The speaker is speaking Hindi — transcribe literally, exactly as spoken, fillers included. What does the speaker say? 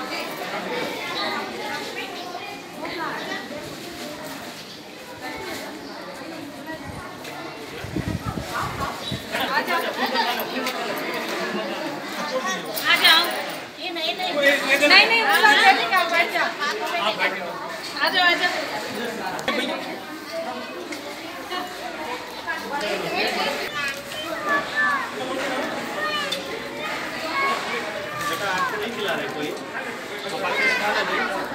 नहीं नहीं वो लोग बैठ जाओ बैठ जाओ आप बैठ जाओ आ जाओ आ जाओ बेटा आपको नहीं खिला रहे कोई तो पानी खा ले